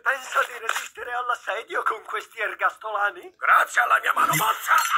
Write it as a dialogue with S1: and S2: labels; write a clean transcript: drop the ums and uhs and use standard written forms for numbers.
S1: Pensa di resistere all'assedio con questi ergastolani?
S2: Grazie alla mia mano mossa